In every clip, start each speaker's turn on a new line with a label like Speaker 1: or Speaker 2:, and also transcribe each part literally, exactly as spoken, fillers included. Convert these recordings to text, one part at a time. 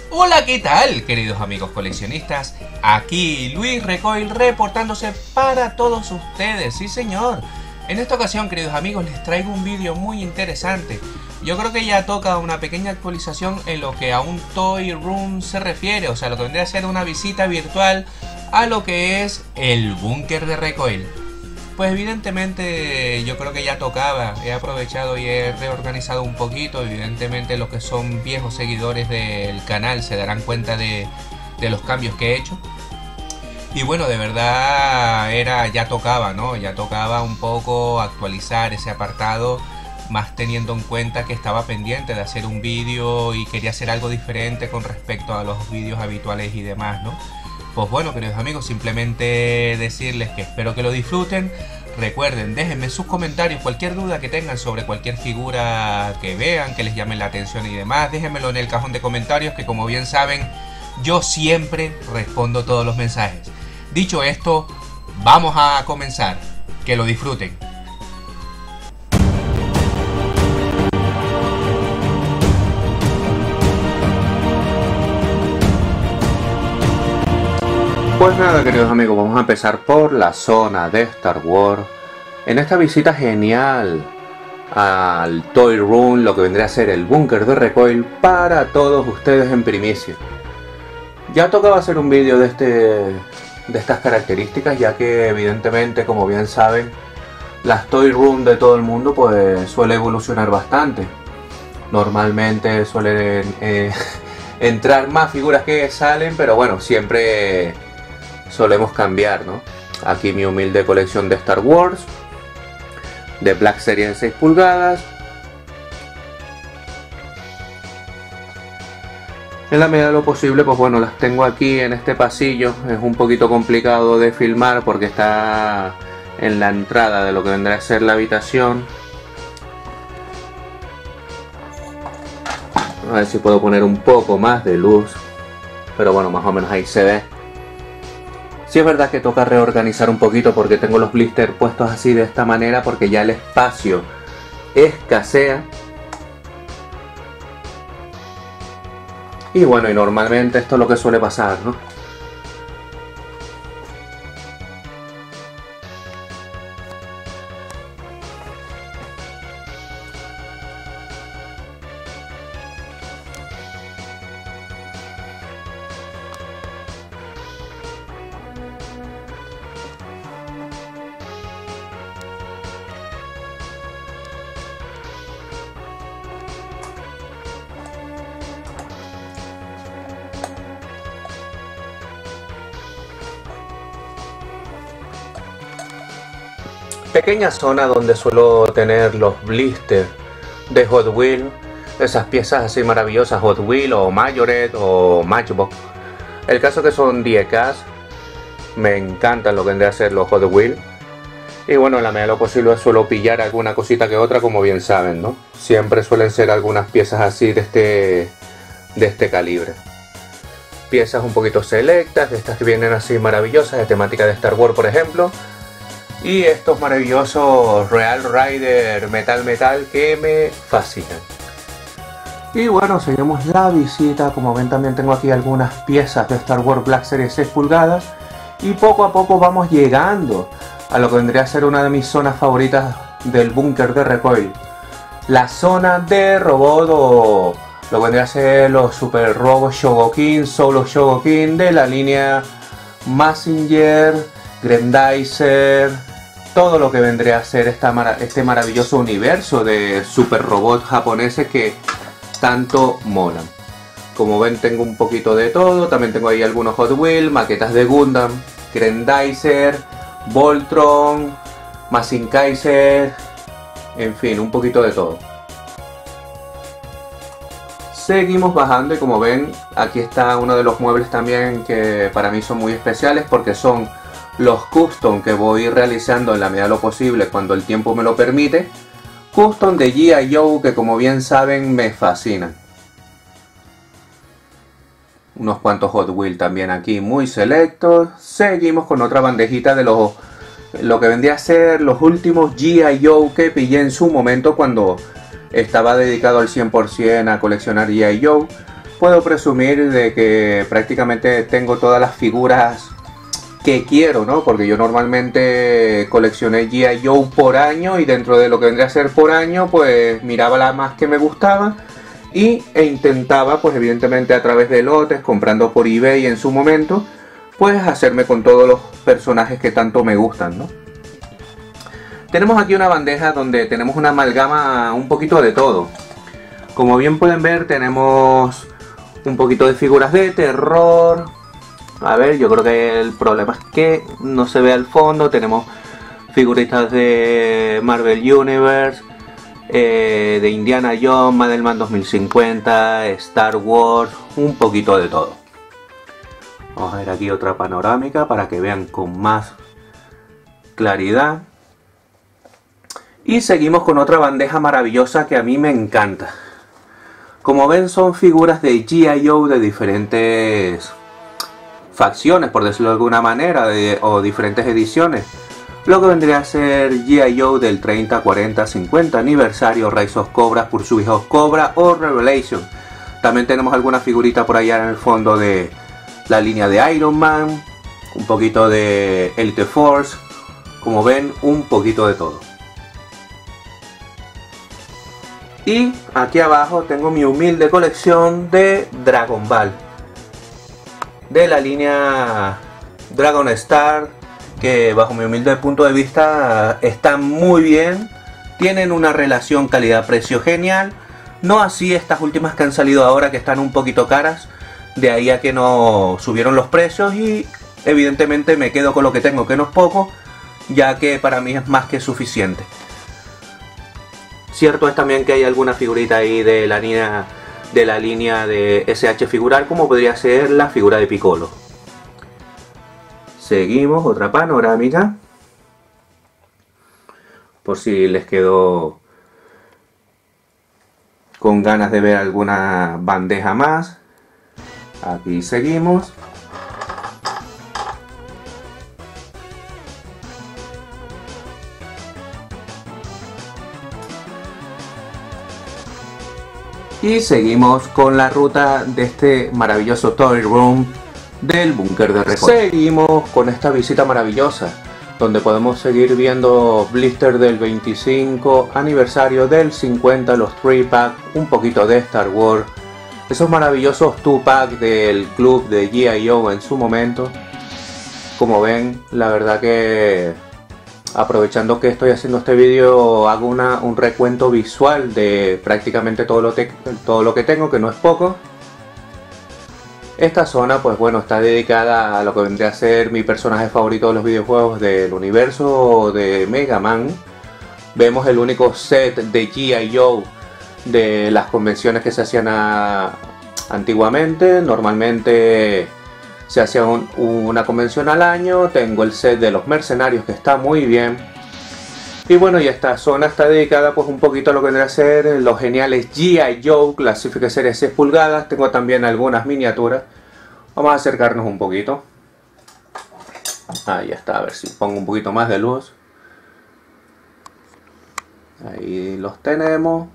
Speaker 1: Hola, ¿qué tal, queridos amigos coleccionistas? Aquí Luis Recoil reportándose para todos ustedes, sí señor. En esta ocasión, queridos amigos, les traigo un vídeo muy interesante. Yo creo que ya toca una pequeña actualización en lo que a un Toy Room se refiere, o sea, lo que vendría a ser una visita virtual a lo que es el búnker de Recoil. Pues evidentemente yo creo que ya tocaba, he aprovechado y he reorganizado un poquito. Evidentemente los que son viejos seguidores del canal se darán cuenta de, de los cambios que he hecho. Y bueno, de verdad era, ya tocaba, ¿no? Ya tocaba un poco actualizar ese apartado, más teniendo en cuenta que estaba pendiente de hacer un vídeo y quería hacer algo diferente con respecto a los vídeos habituales y demás, ¿no? Pues bueno, queridos amigos, simplemente decirles que espero que lo disfruten. Recuerden, déjenme sus comentarios, cualquier duda que tengan sobre cualquier figura que vean, que les llame la atención y demás, déjenmelo en el cajón de comentarios, que como bien saben, yo siempre respondo todos los mensajes. Dicho esto, vamos a comenzar. Que lo disfruten. Pues nada, queridos amigos, vamos a empezar por la zona de Star Wars. En esta visita genial al Toy Room, lo que vendría a ser el búnker de Recoil para todos ustedes en primicia. Ya tocaba hacer un vídeo de, este, de estas características, ya que evidentemente, como bien saben, las Toy Room de todo el mundo pues suele evolucionar bastante. Normalmente suelen eh, entrar más figuras que salen, pero bueno, siempre solemos cambiar, ¿no? Aquí mi humilde colección de Star Wars de Black Series de seis pulgadas. En la medida de lo posible, pues bueno, las tengo aquí en este pasillo. Es un poquito complicado de filmar porque está en la entrada de lo que vendrá a ser la habitación. A ver si puedo poner un poco más de luz, pero bueno, más o menos ahí se ve. Sí es verdad que toca reorganizar un poquito porque tengo los blisters puestos así de esta manera porque ya el espacio escasea. Y bueno, y normalmente esto es lo que suele pasar, ¿no? Pequeña zona donde suelo tener los blisters de Hot Wheels, esas piezas así maravillosas, Hot Wheels o Majoret o Matchbox. El caso que son diecas, me encantan lo que vendría a ser los Hot Wheels. Y bueno, en la medida de lo posible suelo pillar alguna cosita que otra, como bien saben, ¿no? Siempre suelen ser algunas piezas así de este, de este calibre. Piezas un poquito selectas, de estas que vienen así maravillosas, de temática de Star Wars, por ejemplo. Y estos maravillosos Real Rider Metal Metal que me fascinan. Y bueno, seguimos la visita. Como ven, también tengo aquí algunas piezas de Star Wars Black Series seis pulgadas. Y poco a poco vamos llegando a lo que vendría a ser una de mis zonas favoritas del búnker de Recoil. La zona de robot, o lo que vendría a ser los Super Robot Shogokin, Solo Shogokin de la línea Mazinger, Grendizer, todo lo que vendría a ser esta mara este maravilloso universo de super robots japoneses que tanto molan. Como ven, tengo un poquito de todo. También tengo ahí algunos Hot Wheels, maquetas de Gundam, Grendizer, Voltron, Mazinkaiser, en fin, un poquito de todo. Seguimos bajando y como ven, aquí está uno de los muebles también que para mí son muy especiales porque son los custom que voy realizando en la medida de lo posible cuando el tiempo me lo permite. Custom de G I Joe que, como bien saben, me fascinan. Unos cuantos Hot Wheels también aquí muy selectos. Seguimos con otra bandejita de los, lo que vendría a ser los últimos G I Joe que pillé en su momento cuando estaba dedicado al cien por cien a coleccionar G I Joe. puedo presumir de que prácticamente tengo todas las figuras que quiero, ¿no? Porque yo normalmente coleccioné G I Joe por año, y dentro de lo que vendría a ser por año, pues miraba la más que me gustaba y, e intentaba, pues evidentemente a través de lotes, comprando por eBay en su momento, pues hacerme con todos los personajes que tanto me gustan, ¿no? Tenemos aquí una bandeja donde tenemos una amalgama un poquito de todo. Como bien pueden ver, tenemos un poquito de figuras de terror. A ver, yo creo que el problema es que no se ve al fondo. Tenemos figuritas de Marvel Universe, eh, de Indiana Jones, Madelman dos mil cincuenta, Star Wars, un poquito de todo. Vamos a ver aquí otra panorámica para que vean con más claridad. Y seguimos con otra bandeja maravillosa que a mí me encanta. Como ven, son figuras de G I Joe de diferentes facciones, por decirlo de alguna manera, de, o diferentes ediciones. Lo que vendría a ser G I Joe del treinta, cuarenta, cincuenta aniversario, Rise of Cobra, Pursuit of Cobra o Revelation. También tenemos alguna figurita por allá en el fondo de la línea de Iron Man, un poquito de Elite Force. Como ven, un poquito de todo. Y aquí abajo tengo mi humilde colección de Dragon Ball, de la línea Dragon Star, que bajo mi humilde punto de vista están muy bien, tienen una relación calidad-precio genial, no así estas últimas que han salido ahora, que están un poquito caras, de ahí a que no subieron los precios, y evidentemente me quedo con lo que tengo, que no es poco, ya que para mí es más que suficiente. Cierto es también que hay alguna figurita ahí de la línea de la línea de S H Figural, como podría ser la figura de Piccolo. Seguimos, otra panorámica, por si les quedó con ganas de ver alguna bandeja más. Aquí seguimos. Y seguimos con la ruta de este maravilloso Toy Room del Búnker de Recoil. Seguimos con esta visita maravillosa, donde podemos seguir viendo blister del veinticinco aniversario, del cincuenta, los tres pack, un poquito de Star Wars, esos maravillosos dos pack del club de G I Joe en su momento. Como ven, la verdad que aprovechando que estoy haciendo este vídeo, hago una, un recuento visual de prácticamente todo lo, te, todo lo que tengo, que no es poco. Esta zona, pues bueno, está dedicada a lo que vendría a ser mi personaje favorito de los videojuegos del universo de Mega Man. Vemos el único set de G I Joe de las convenciones que se hacían a, antiguamente. Normalmente se hacía un, una convención al año. Tengo el set de los mercenarios, que está muy bien. Y bueno, y esta zona está dedicada pues un poquito a lo que vendría a ser los geniales G I Joe, clasifique series seis pulgadas. Tengo también algunas miniaturas. Vamos a acercarnos un poquito. Ahí está, a ver si pongo un poquito más de luz. Ahí los tenemos.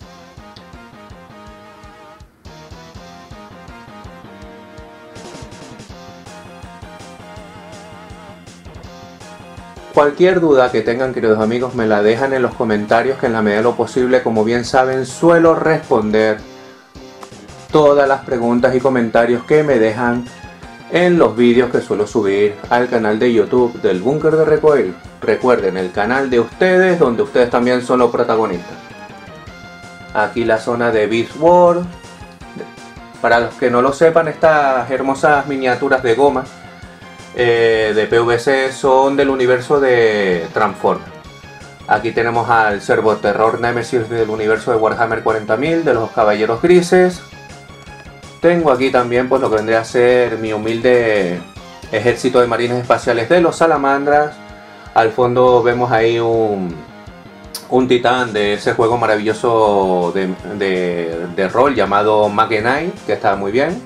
Speaker 1: Cualquier duda que tengan, queridos amigos, me la dejan en los comentarios, que en la medida de lo posible, como bien saben, suelo responder todas las preguntas y comentarios que me dejan en los vídeos que suelo subir al canal de YouTube del Búnker de Recoil. Recuerden, el canal de ustedes, donde ustedes también son los protagonistas. Aquí la zona de Beast Wars. Para los que no lo sepan, estas hermosas miniaturas de goma Eh, de P V C son del universo de Transformers. Aquí tenemos al Servo Terror Nemesis del universo de Warhammer cuarenta mil, de los Caballeros Grises. Tengo aquí también pues lo que vendría a ser mi humilde ejército de marines espaciales de los Salamandras. Al fondo vemos ahí un, un titán de ese juego maravilloso de, de, de rol llamado Magenite, que está muy bien.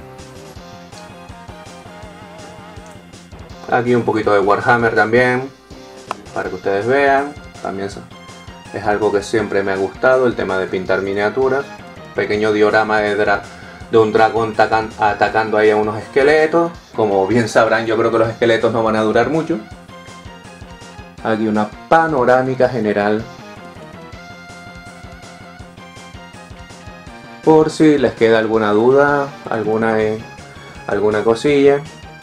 Speaker 1: Aquí un poquito de Warhammer también, para que ustedes vean. También es algo que siempre me ha gustado, el tema de pintar miniaturas. Pequeño diorama de, dra de un dragón atacando ahí a unos esqueletos. Como bien sabrán, yo creo que los esqueletos no van a durar mucho. Aquí una panorámica general, por si les queda alguna duda, alguna, eh, alguna cosilla.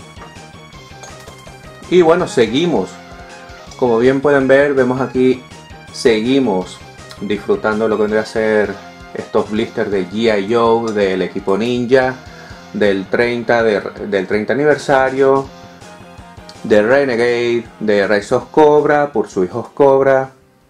Speaker 1: Y bueno, seguimos. Como bien pueden ver, vemos aquí, seguimos disfrutando lo que vendría a ser estos blisters de G I Joe, del equipo ninja, del treinta, de, del treinta aniversario, de Renegade, de Rise of Cobra, por su hijo Cobra.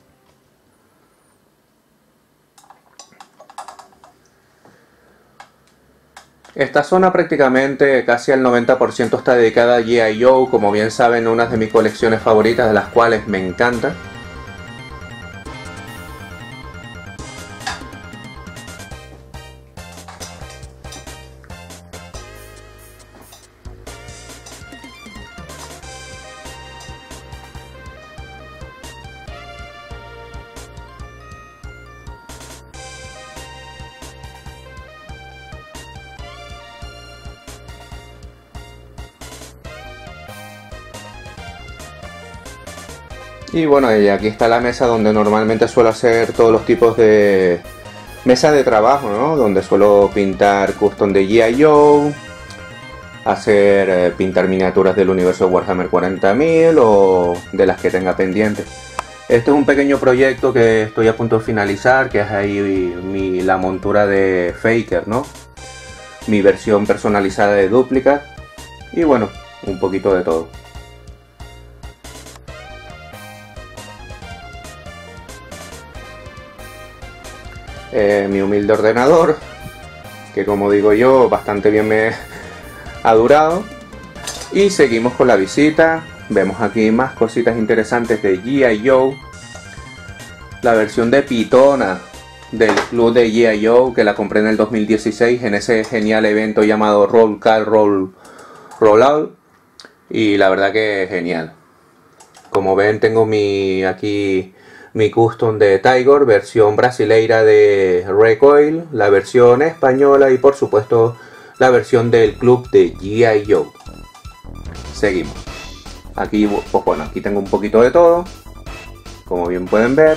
Speaker 1: Esta zona prácticamente casi al noventa por ciento está dedicada a G I Joe, como bien saben, una de mis colecciones favoritas, de las cuales me encanta. Y bueno, y aquí está la mesa donde normalmente suelo hacer todos los tipos de mesa de trabajo, ¿no? Donde suelo pintar custom de G I Joe, hacer eh, pintar miniaturas del universo de Warhammer cuarenta mil o de las que tenga pendientes. Este es un pequeño proyecto que estoy a punto de finalizar, que es ahí mi, la montura de Faker, ¿no? Mi versión personalizada de Duplicate. Y bueno, un poquito de todo. Eh, mi humilde ordenador, que como digo yo, bastante bien me ha durado. Y seguimos con la visita. Vemos aquí más cositas interesantes de G I Joe. La versión de Pitona del club de G I Joe, que la compré en el dos mil dieciséis en ese genial evento llamado Roll Call Roll Rollout. Y la verdad que genial. Como ven, tengo mi aquí mi custom de Tiger, versión brasileira de Recoil, la versión española y por supuesto la versión del club de G I Joe. Seguimos. Aquí, pues bueno, aquí tengo un poquito de todo, como bien pueden ver.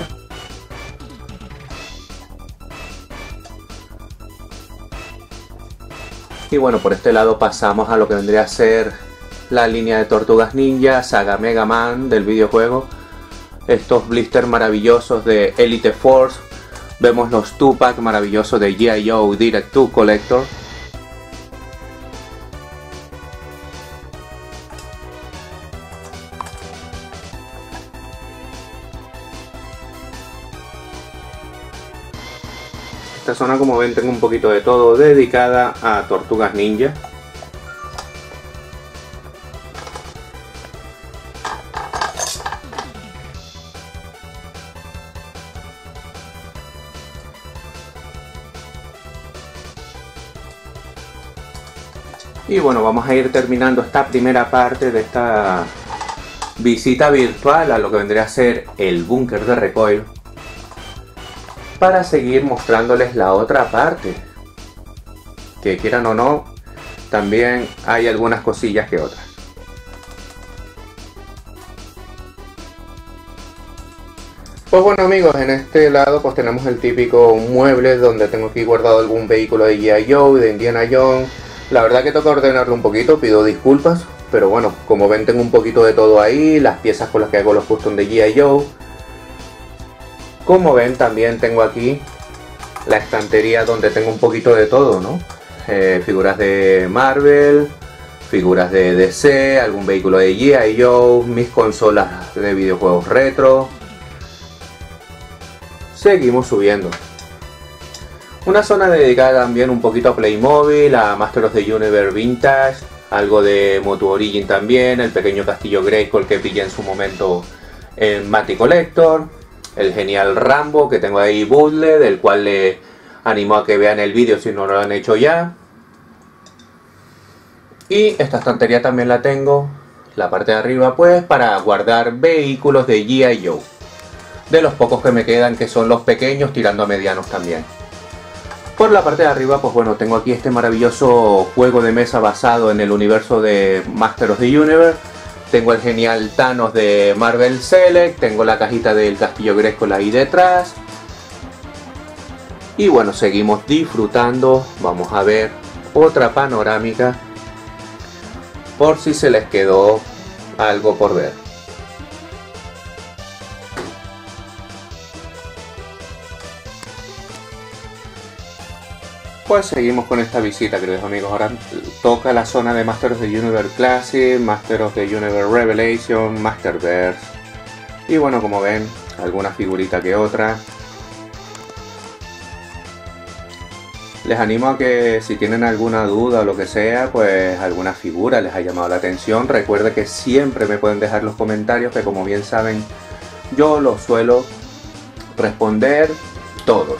Speaker 1: Y bueno, por este lado pasamos a lo que vendría a ser la línea de Tortugas Ninja, Saga Mega Man del videojuego. Estos blisters maravillosos de Elite Force. Vemos los two pack maravillosos de G I Joe Direct to Collector. Esta zona, como ven, tengo un poquito de todo, dedicada a Tortugas Ninja. Y bueno, vamos a ir terminando esta primera parte de esta visita virtual a lo que vendría a ser el búnker de Recoil, para seguir mostrándoles la otra parte, que quieran o no, también hay algunas cosillas que otras. Pues bueno amigos, en este lado pues tenemos el típico mueble donde tengo aquí guardado algún vehículo de G I Joe, de Indiana Jones. La verdad que toca ordenarlo un poquito, pido disculpas, pero bueno, como ven tengo un poquito de todo ahí, las piezas con las que hago los custom de G I Joe. Como ven también tengo aquí la estantería donde tengo un poquito de todo, ¿no? Eh, figuras de Marvel, figuras de D C, algún vehículo de G I Joe, mis consolas de videojuegos retro. Seguimos subiendo. Una zona dedicada también un poquito a Playmobil, a Master of the Universe Vintage, algo de Motu Origin también, el pequeño castillo Grayskull que pillé en su momento en Matty Collector, el genial Rambo que tengo ahí bootleg, del cual le animo a que vean el vídeo si no lo han hecho ya. Y esta estantería también la tengo, la parte de arriba pues, para guardar vehículos de G I Joe. De los pocos que me quedan, que son los pequeños tirando a medianos también. Por la parte de arriba, pues bueno, tengo aquí este maravilloso juego de mesa basado en el universo de Master of the Universe. Tengo el genial Thanos de Marvel Select, tengo la cajita del Castillo Grayskull ahí detrás. Y bueno, seguimos disfrutando. Vamos a ver otra panorámica, por si se les quedó algo por ver. Pues seguimos con esta visita, queridos amigos. Ahora toca la zona de Master of the Universe Classic, Master of the Universe Revelation, Masterverse. Y bueno, como ven, alguna figurita que otra. Les animo a que si tienen alguna duda o lo que sea, pues alguna figura les ha llamado la atención. Recuerden que siempre me pueden dejar los comentarios, que como bien saben, yo los suelo responder todos.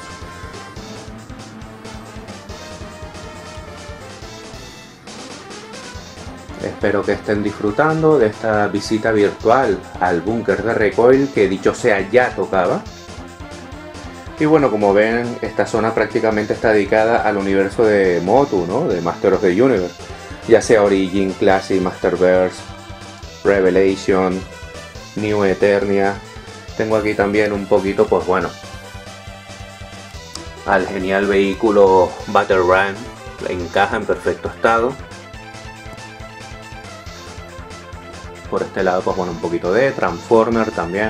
Speaker 1: Espero que estén disfrutando de esta visita virtual al búnker de Recoil, que dicho sea ya tocaba. Y bueno, como ven, esta zona prácticamente está dedicada al universo de Motu, ¿no? De Master of the Universe. Ya sea Origin, Classic, Masterverse, Revelation, New Eternia. Tengo aquí también un poquito, pues bueno, al genial vehículo Battle Ram. Encaja en perfecto estado. Por este lado, pues bueno, un poquito de Transformer también.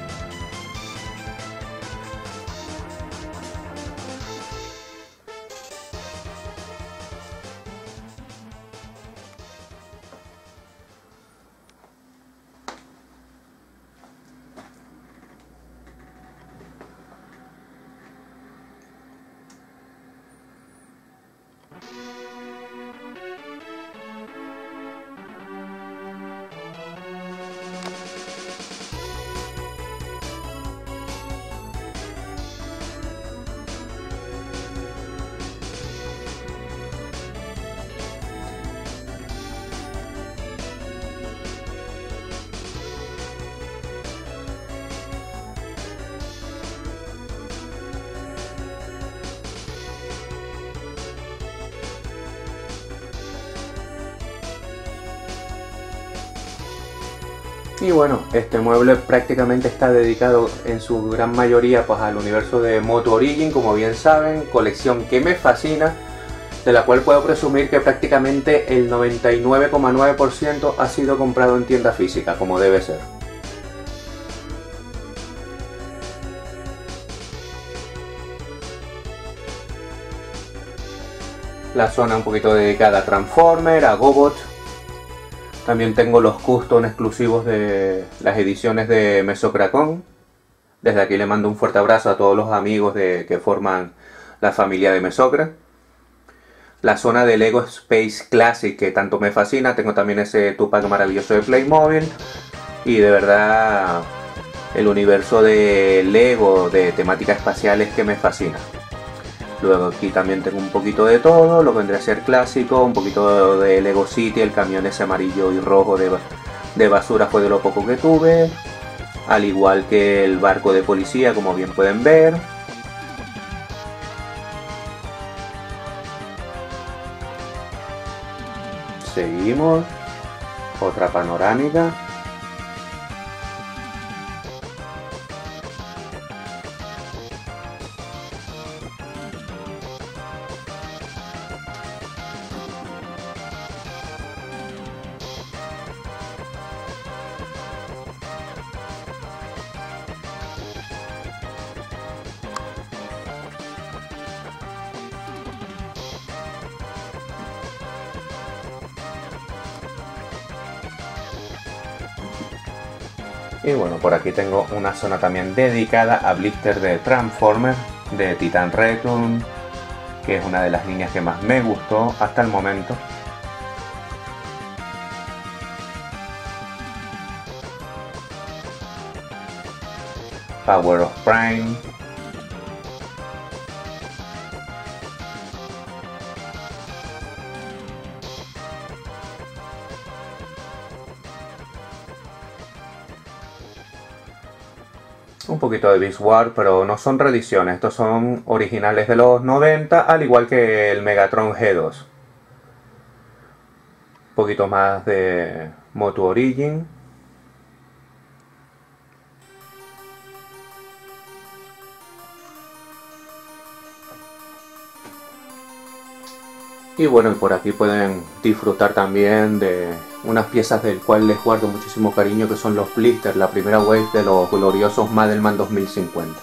Speaker 1: Y bueno, este mueble prácticamente está dedicado en su gran mayoría pues al universo de Motu Origin, como bien saben, colección que me fascina, de la cual puedo presumir que prácticamente el noventa y nueve coma nueve por ciento ha sido comprado en tienda física, como debe ser. La zona un poquito dedicada a Transformer, a GoBot. También tengo los custom exclusivos de las ediciones de Mesocracón. Desde aquí le mando un fuerte abrazo a todos los amigos de, que forman la familia de Mesocra. La zona de Lego Space Classic, que tanto me fascina. Tengo también ese Tupac maravilloso de Playmobil. Y de verdad, el universo de Lego de temática espacial es que me fascina. Luego aquí también tengo un poquito de todo, lo que vendría a ser clásico, un poquito de Lego City, el camión ese amarillo y rojo de, de basura fue de lo poco que tuve. Al igual que el barco de policía, como bien pueden ver. Seguimos. Otra panorámica. Y bueno, por aquí tengo una zona también dedicada a blister de Transformer de Titan Return, que es una de las líneas que más me gustó hasta el momento. Power of Prime. Un poquito de Beast Wars, pero no son reediciones, estos son originales de los noventa, al igual que el Megatron G dos. Un poquito más de Motu Origin. Y bueno, y por aquí pueden disfrutar también de unas piezas del cual les guardo muchísimo cariño, que son los blisters, la primera wave de los gloriosos Madelman dos mil cincuenta.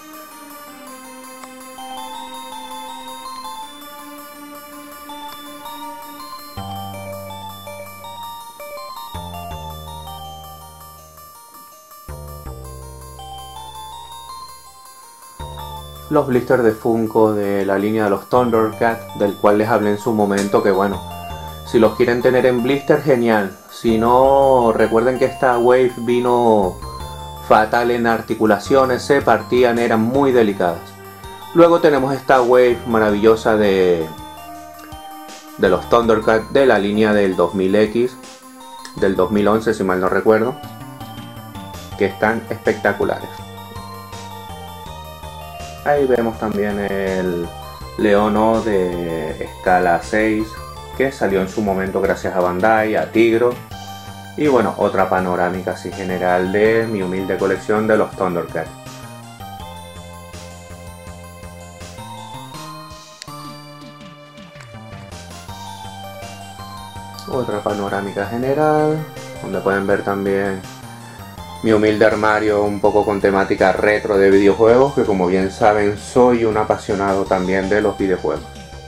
Speaker 1: Los blisters de Funko de la línea de los Thundercats, del cual les hablé en su momento, que bueno, si los quieren tener en blister, genial. Si no, recuerden que esta wave vino fatal en articulaciones, se partían, eran muy delicadas. Luego tenemos esta wave maravillosa de, de los Thundercats de la línea del dos mil X, del dos mil once si mal no recuerdo, que están espectaculares. Ahí vemos también el Leono de escala seis, que salió en su momento gracias a Bandai, a Tigro. Y bueno, otra panorámica así general de mi humilde colección de los Thundercats. Otra panorámica general, donde pueden ver también mi humilde armario un poco con temática retro de videojuegos, que como bien saben soy un apasionado también de los videojuegos.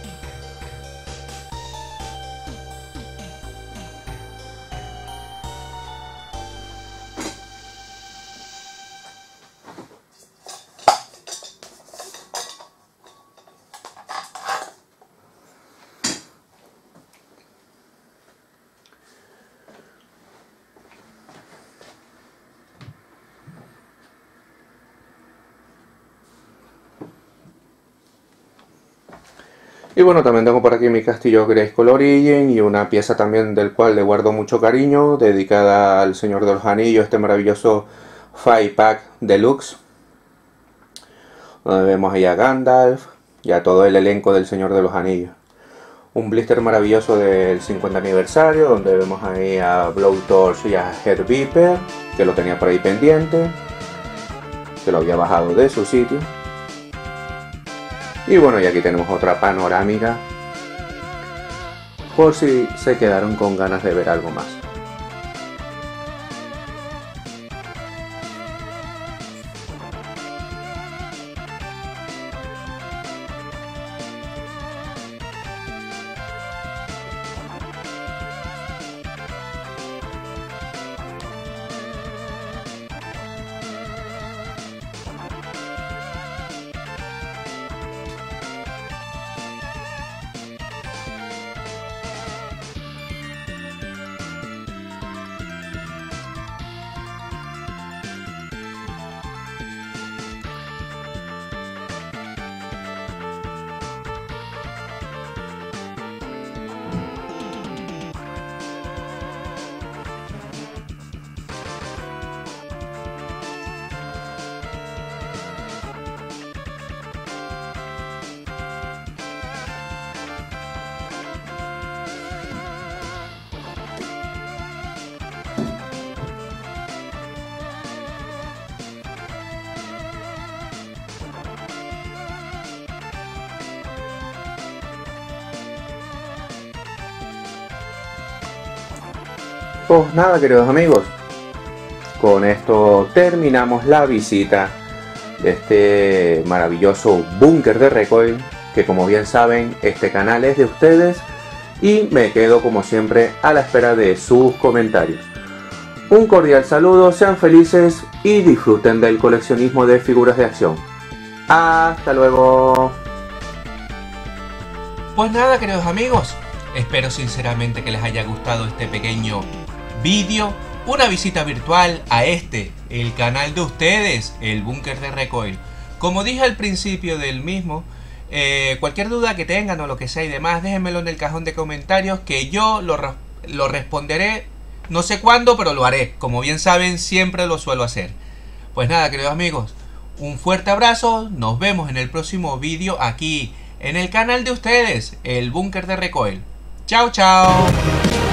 Speaker 1: Y bueno, también tengo por aquí mi castillo Grayskull Origin y una pieza también del cual le guardo mucho cariño, dedicada al Señor de los Anillos, este maravilloso five pack Deluxe, donde vemos ahí a Gandalf y a todo el elenco del Señor de los Anillos. Un blister maravilloso del cincuenta aniversario, donde vemos ahí a Blowtorch y a Head Viper, que lo tenía por ahí pendiente, que lo había bajado de su sitio. Y bueno, y aquí tenemos otra panorámica, por si se quedaron con ganas de ver algo más. Pues nada, queridos amigos, con esto terminamos la visita de este maravilloso búnker de recoil, que como bien saben este canal es de ustedes y me quedo como siempre a la espera de sus comentarios. Un cordial saludo, sean felices y disfruten del coleccionismo de figuras de acción. Hasta luego.
Speaker 2: Pues nada, queridos amigos, espero sinceramente que les haya gustado este pequeño vídeo, una visita virtual a este, el canal de ustedes, el búnker de recoil. Como dije al principio del mismo, eh, cualquier duda que tengan o lo que sea y demás, déjenmelo en el cajón de comentarios, que yo lo, lo responderé, no sé cuándo, pero lo haré. Como bien saben, siempre lo suelo hacer. Pues nada, queridos amigos, Un fuerte abrazo, nos vemos en el próximo vídeo aquí en el canal de ustedes, el Búnker de Recoil. Chao, chao.